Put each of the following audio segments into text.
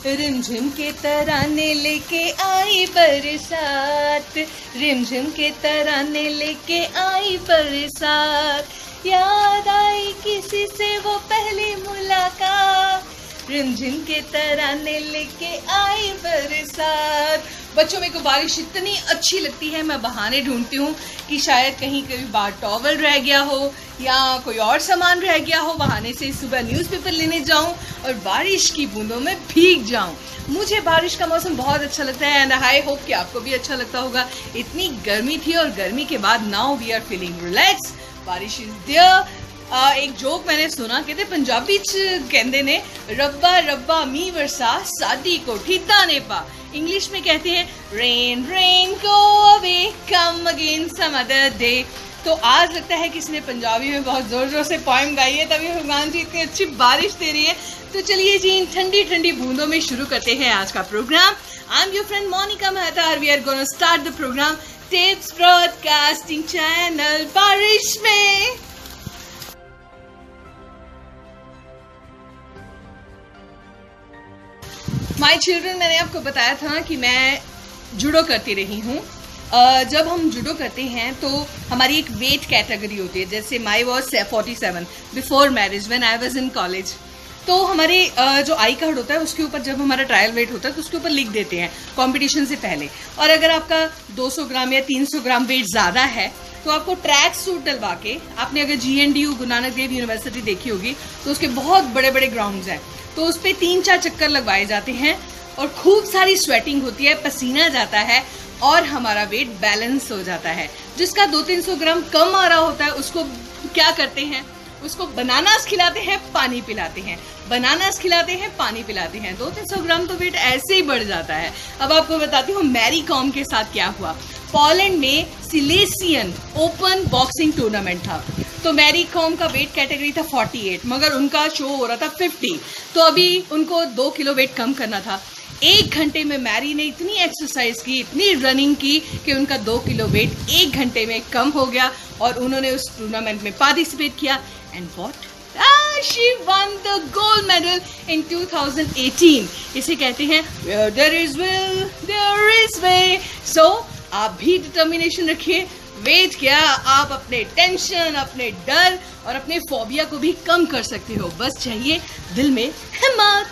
रिमझिम के तराने लेके आई बरसात, रिमझिम के तराने लेके आई बरसात। याद आई किसी से वो पहली मुलाकात, रिमझिम के तराने लेके आई बरसात। बच्चों, मेरे को बारिश इतनी अच्छी लगती है, मैं बहाने ढूंढती हूँ कि शायद कहीं कभी बाहर टॉवल रह गया हो या कोई और सामान रह गया हो, बहाने से सुबह न्यूज़पेपर लेने जाऊं और बारिश की बूंदों में भीग जाऊं। मुझे बारिश का मौसम बहुत अच्छा लगता है एंड आई होप कि आपको भी अच्छा लगता होगा। इतनी गर्मी थी और गर्मी के बाद now we are feeling relax, बारिश इज देयर। एक जोक मैंने सुना, कहते पंजाबी च कहते ने रब्बा रब्बा मी वर्षा सादी कोठी ताने पा। इंग्लिश में कहते हैं rain rain go away come again some other day. तो आज लगता है किसी ने पंजाबी में बहुत जोर जोर से पोएम गाई है, तभी भगवान जी इतनी अच्छी बारिश दे रही है। तो चलिए जी, इन ठंडी ठंडी बूंदों में शुरू करते हैं आज का programme. I am your friend Monica Mehta और we are gonna start the programme tips broadcasting channel बारिश में। माय चिल्ड्रन, मैंने आपको बताया था कि मैं जूडो करती रही हूँ। जब हम जूडो करते हैं तो हमारी एक वेट कैटेगरी होती है, जैसे my was 47 before marriage when I was in college. तो हमारे जो आई कार्ड होता है उसके ऊपर जब हमारा ट्रायल वेट होता है तो उसके ऊपर लिख देते हैं कंपटीशन से पहले। और अगर आपका 200 ग्राम या 300 ग्राम वेट ज़्यादा है तो आपको ट्रैक सूट डलवा के, आपने अगर GNDU गुरु नानक देव यूनिवर्सिटी देखी होगी तो उसके बहुत बड़े बड़े ग्राउंड्स हैं, तो उस पर 3-4 चक्कर लगवाए जाते हैं और खूब सारी स्वेटिंग होती है, पसीना जाता है और हमारा वेट बैलेंस हो जाता है। जिसका 200-300 ग्राम कम आ रहा होता है उसको क्या करते हैं, उसको बनानास खिलाते हैं, पानी पिलाते हैं, बनानास खिलाते हैं, पानी पिलाते हैं। 200-300 ग्राम तो वेट ऐसे ही बढ़ जाता है। अब आपको बताती हूँ मैरी कॉम के साथ क्या हुआ। पोलैंड में सिलेसियन ओपन बॉक्सिंग टूर्नामेंट था, तो मैरी कॉम का वेट कैटेगरी था 48, मगर उनका शो हो रहा था 50। तो अभी उनको 2 किलो वेट कम करना था। 1 घंटे में मैरी ने इतनी एक्सरसाइज की, इतनी रनिंग की कि उनका 2 किलो वेट 1 घंटे में कम हो गया और उन्होंने उस टूर्नामेंट में पार्टिसिपेट किया and what, she won the gold medal in 2018। इसे कहते हैं where there is will there is way। So आप भी डिटर्मिनेशन रखिए। वेट क्या, आप अपने टेंशन, अपने डर और अपने फोबिया को भी कम कर सकते हो, बस चाहिए दिल में हिम्मत।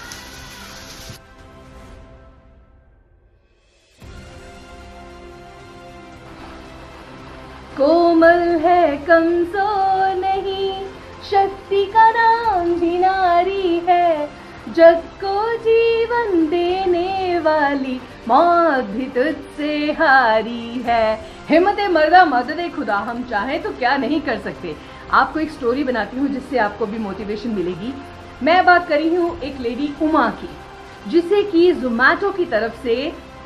कोमल है कमजोर नहीं, शक्ति का नाम भी नारी है, जग को जीवन देने वाली मौत भी तुझसे हारी है। हिम्मत मर्दा मदद खुदा, हम चाहें तो क्या नहीं कर सकते। आपको एक स्टोरी बनाती हूँ जिससे आपको भी मोटिवेशन मिलेगी। मैं बात कर रही हूँ एक लेडी उमा की, जिसे कि जोमेटो की तरफ से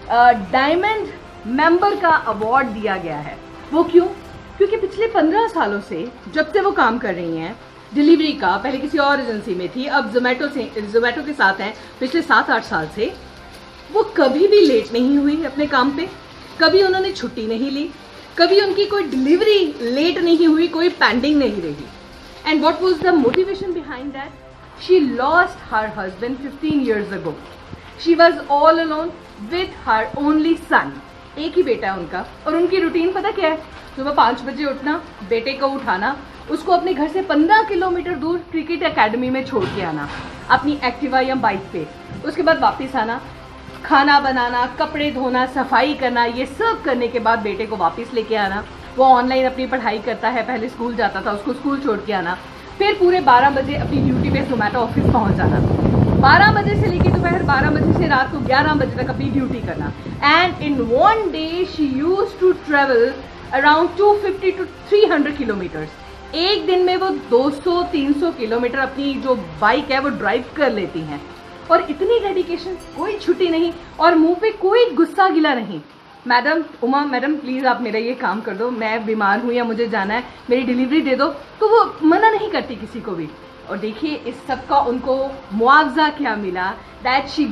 डायमंड मेंबर का अवार्ड दिया गया है। वो क्यों? क्योंकि पिछले 15 सालों से जब से वो काम कर रही हैं डिलीवरी का, पहले किसी और एजेंसी में थी, अब जोमेटो के साथ हैं पिछले 7-8 साल से, वो कभी भी लेट नहीं हुई अपने काम पे, कभी उन्होंने छुट्टी नहीं ली, कभी उनकी कोई डिलीवरी लेट नहीं हुई, कोई पेंडिंग नहीं रही। And what was the motivation behind that? She lost her husband 15 years ago। She was all alone with her only son. एक ही बेटा है उनका और उनकी रूटीन पता क्या है? सुबह 5 बजे उठना, बेटे को उठाना, उसको अपने घर से 15 किलोमीटर दूर क्रिकेट एकेडमी में छोड़ के आना अपनी एक्टिवा या बाइक पे, उसके बाद वापस आना, खाना बनाना, कपड़े धोना, सफाई करना, ये सब करने के बाद बेटे को वापस लेके आना। वो ऑनलाइन अपनी पढ़ाई करता है, पहले स्कूल जाता था, उसको स्कूल छोड़ के आना, फिर पूरे 12 बजे अपनी ड्यूटी पे जोमेटो ऑफिस पहुंच जाना, 12 बजे से लेकर दोपहर 12 बजे से रात को 11 बजे तक अपनी ड्यूटी करना। And in one day she used to travel around 250 to 300 kilometres. एक दिन में वो 200-300 किलोमीटर अपनी जो बाइक है वो ड्राइव कर लेती हैं। और इतनी डेडिकेशन, कोई छुट्टी नहीं और मुंह पे कोई गुस्सा गिला नहीं। मैडम उमा, मैडम प्लीज़ आप मेरा ये काम कर दो, मैं बीमार हूँ या मुझे जाना है, मेरी डिलीवरी दे दो, तो वो मना नहीं करती किसी को भी। और देखिए इस सब का उनको मुआवजा क्या मिला, that she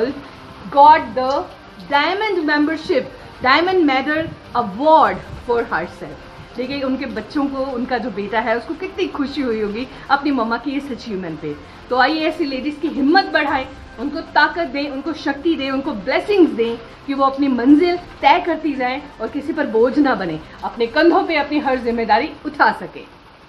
got the diamond membership, diamond medal award for herself. देखिए उनके बच्चों को, उनका जो बेटा है उसको कितनी खुशी हुई होगी अपनी मम्मा की इस अचीवमेंट पे। तो आइए ऐसी लेडीज़ की हिम्मत बढ़ाएं, उनको ताकत दें, उनको शक्ति दें, उनको ब्लेसिंग्स दें कि वो अपनी मंजिल तय करती जाएं और किसी पर बोझ ना बने, अपने कंधों पे अपनी हर जिम्मेदारी उठा सके।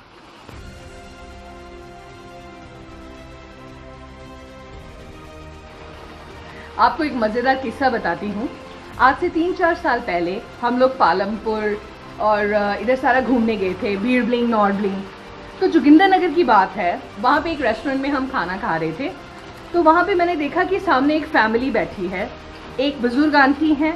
आपको एक मज़ेदार किस्सा बताती हूँ। आज से 3-4 साल पहले हम लोग पालमपुर और इधर सारा घूमने गए थे, बीड़ ब्लिंग, नॉर्थ ब्लिंग। तो जोगिंदर नगर की बात है, वहाँ पे एक रेस्टोरेंट में हम खाना खा रहे थे। तो वहाँ पे मैंने देखा कि सामने एक फैमिली बैठी है, एक बुजुर्ग आंटी हैं,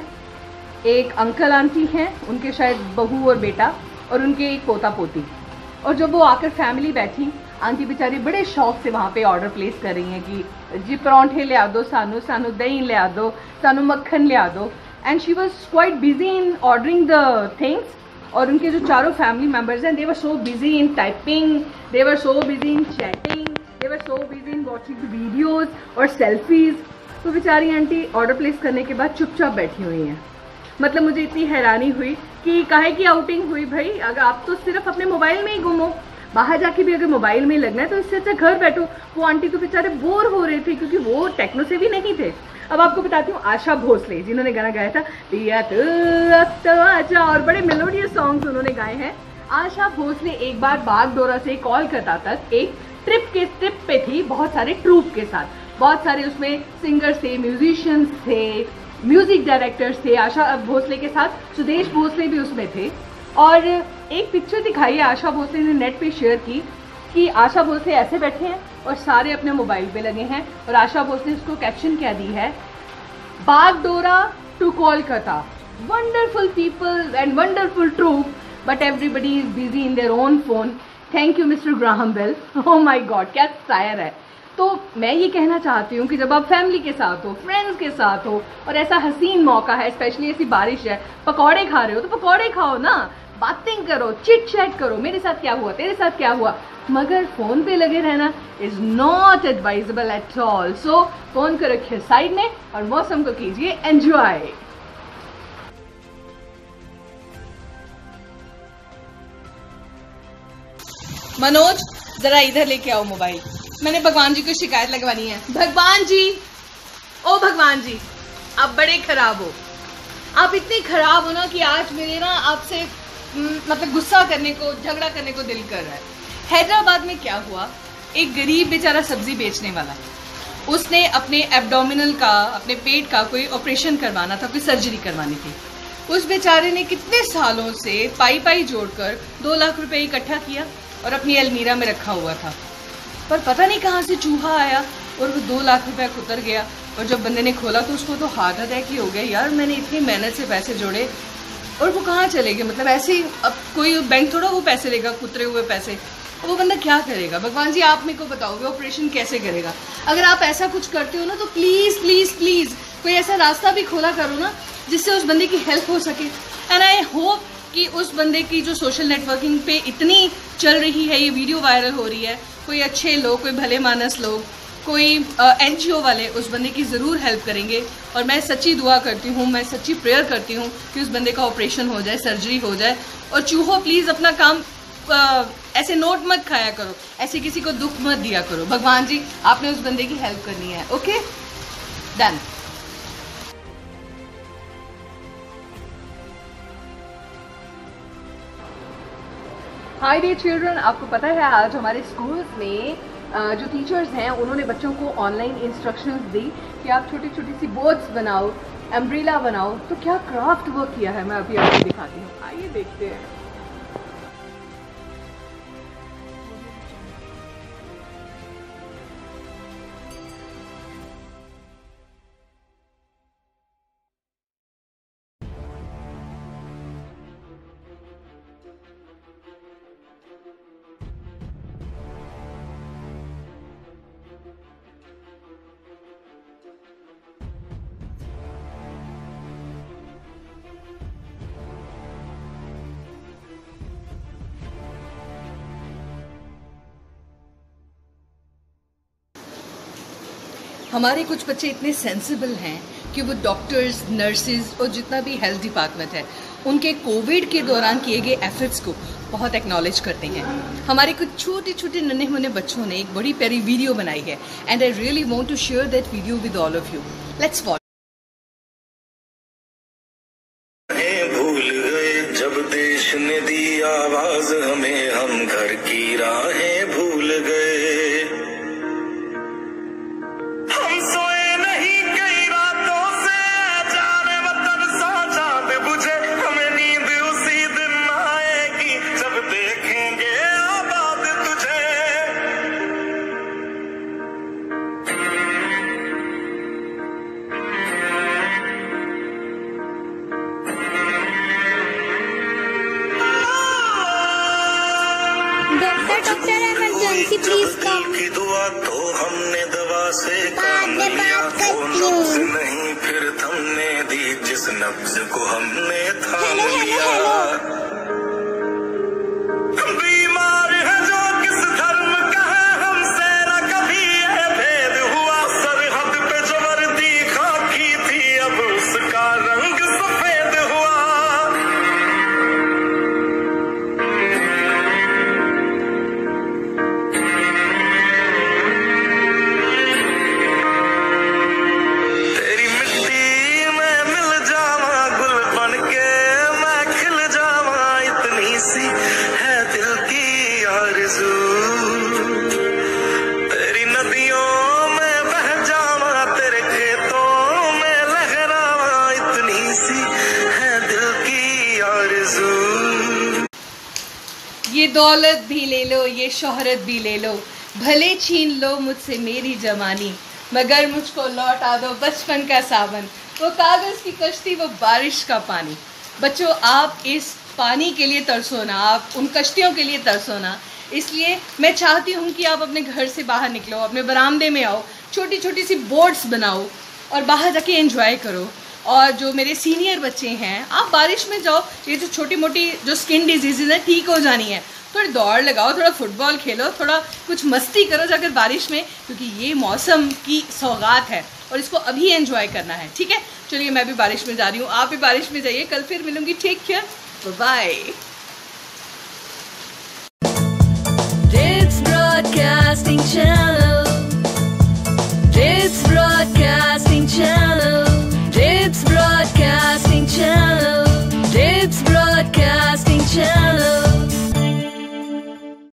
एक अंकल आंटी हैं, उनके शायद बहू और बेटा, और उनके एक पोता पोती। और जब वो आकर फैमिली बैठी, आंटी बेचारी बड़े शौक से वहाँ पे ऑर्डर प्लेस कर रही हैं कि जी परांठे ले आ दो, सानू दही ले आ दो, सानू मक्खन ले आ दो। And she was quite busy in ordering the things. और उनके जो चारों फैमिली मेम्बर्स हैं, they were so busy in typing, they were so busy in chatting, they were so busy in watching the videos और selfies. तो बेचारी aunty order place करने के बाद चुपचाप बैठी हुई हैं। मतलब मुझे इतनी हैरानी हुई कि काहे की आउटिंग हुई भाई, अगर आप तो सिर्फ अपने मोबाइल में ही घूमो, बाहर जाके भी अगर मोबाइल में ही लगना है तो इससे अच्छा घर बैठो। वो आंटी तो बेचारे बोर हो रहे थे क्योंकि वो टेक्नो से भी नहीं थे। अब आपको बताती हूँ, आशा भोसले जिन्होंने गाना गाया था पिया तो आजा, और बड़े मेलोडियस सॉन्ग्स उन्होंने गाए हैं। आशा भोसले एक बार बागडोरा से कोलकाता तक एक ट्रिप पे थी, बहुत सारे ट्रूप के साथ, बहुत सारे उसमें सिंगर्स थे, म्यूजिशियंस थे, म्यूजिक डायरेक्टर्स थे। आशा भोसले के साथ सुदेश भोसले भी उसमें थे। और एक पिक्चर दिखाई है आशा भोसले ने नेट पे शेयर की कि आशा भोसले ऐसे बैठे हैं और सारे अपने मोबाइल पे लगे हैं। और आशा भोसले उसको कैप्शन क्या दी है, Bagdogra to Kolkata, wonderful people and wonderful troop, but everybody is busy in their own phone. Thank you mister Graham Bell. Oh my god, क्या शायर है। तो मैं ये कहना चाहती हूँ कि जब आप फैमिली के साथ हो, फ्रेंड्स के साथ हो, और ऐसा हसीन मौका है, स्पेशली ऐसी बारिश है, पकौड़े खा रहे हो तो पकौड़े खाओ ना, बातें करो, चिट चैट करो, मेरे साथ क्या हुआ, तेरे साथ क्या हुआ। मगर फोन पे लगे रहना is not advisable at all. So phone को रखिए साइड में और मौसम को कीजिए एंजॉय। मनोज, जरा इधर लेके आओ मोबाइल, मैंने भगवान जी को शिकायत लगवानी है। भगवान जी, ओ भगवान जी, आप बड़े खराब हो। आप इतने खराब हो ना कि आज मेरे ना आपसे मतलब गुस्सा करने को, झगड़ा करने को दिल कर रहा है। हैदराबाद में क्या हुआ, एक गरीब बेचारा सब्जी बेचने वाला, उसने अपने एब्डोमिनल का, अपने पेट का कोई ऑपरेशन करवाना था, कोई सर्जरी करवानी थी। उस बेचारे ने कितने सालों से पाई जोड़कर 2 लाख रुपए इकट्ठा किया और अपनी अलमीरा में रखा हुआ था। पर पता नहीं कहाँ से चूहा आया और वो 2 लाख रुपया कुतर गया। और जब बंदे ने खोला तो उसको तो हार्ट अटैक ही हो गया। यार, मैंने इतनी मेहनत से पैसे जोड़े और वो कहाँ चले गए। मतलब ऐसे ही, अब कोई बैंक थोड़ा वो पैसे लेगा, कुतरे हुए पैसे। वो बंदा क्या करेगा। भगवान जी, आप मेरे को बताओ, वो ऑपरेशन कैसे करेगा। अगर आप ऐसा कुछ करते हो ना तो प्लीज़ प्लीज़ प्लीज़ कोई ऐसा रास्ता भी खोला करो ना जिससे उस बंदे की हेल्प हो सके। एंड आई होप कि उस बंदे की जो सोशल नेटवर्किंग पे इतनी चल रही है, ये वीडियो वायरल हो रही है, कोई अच्छे लोग, कोई भले मानस लोग, कोई NGO वाले उस बंदे की ज़रूर हेल्प करेंगे। और मैं सच्ची दुआ करती हूँ, मैं सच्ची प्रेयर करती हूँ कि उस बंदे का ऑपरेशन हो जाए, सर्जरी हो जाए। और चूहो, प्लीज़ अपना काम ऐसे नोट मत खाया करो, ऐसे किसी को दुख मत दिया करो। भगवान जी, आपने उस बंदे की हेल्प करनी है। Okay, done. Hi dear children, आपको पता है आज हमारे स्कूल्स में जो टीचर्स हैं उन्होंने बच्चों को ऑनलाइन इंस्ट्रक्शंस दी कि आप छोटी छोटी सी बोट्स बनाओ, अम्ब्रेला बनाओ। तो क्या क्राफ्ट वर्क किया है, मैं अभी आपको दिखाती हूँ, आइए देखते हैं। हमारे कुछ बच्चे इतने सेंसिबल हैं कि वो डॉक्टर्स, नर्सेज और जितना भी हेल्थ डिपार्टमेंट है उनके कोविड के दौरान किए गए एफर्ट्स को बहुत एक्नॉलेज करते हैं। हमारे कुछ छोटे छोटे नन्हे मुन्ने बच्चों ने एक बड़ी प्यारी वीडियो बनाई है and I really want to share that video with all of you. Let's watch. भूल गए जब देश ने दी आवाज हमें, हम घर की राहें भूल गए। हम सोए नहीं कई रातों से, जाने वतन सा चांद बुझे, हमें नींद उसी दिन आएगी जब देखेंगे आबाद तुझे। Doctor emergency please come. की दुआ तो हमने दवा से काम लिया, वो नब्ज नहीं फिर थमने दी जिस नब्ज को हमने थाम लिया। बीमार है जो किस धर्म का है, हमसे न कभी ये भेद हुआ। सरहद पे जो वर्दी खाकी थी अब उसका रंग सफेद हुआ। तेरी नदियों में बह जावा, तेरे खेतों में लहरावा, इतनी सी है दिल की आरज़ू। ये दौलत भी ले लो, ये शोहरत भी ले लो, भले छीन लो मुझसे मेरी जवानी, मगर मुझको लौटा दो बचपन का सावन, वो कागज की कश्ती, वो बारिश का पानी। बच्चों, आप इस पानी के लिए तरसो ना, आप उन कश्तियों के लिए तरसो ना। इसलिए मैं चाहती हूँ कि आप अपने घर से बाहर निकलो, अपने बरामदे में आओ, छोटी छोटी सी बोट्स बनाओ और बाहर जाके एंजॉय करो। और जो मेरे सीनियर बच्चे हैं, आप बारिश में जाओ, ये जो छोटी मोटी जो स्किन डिजीज़ है ठीक हो जानी है, थोड़ी दौड़ लगाओ, थोड़ा फुटबॉल खेलो, थोड़ा कुछ मस्ती करो जाकर बारिश में, क्योंकि ये मौसम की सौगात है और इसको अभी एंजॉय करना है। ठीक है, चलिए मैं भी बारिश में जा रही हूँ, आप भी बारिश में जाइए। कल फिर मिलूंगी। Take care, bye.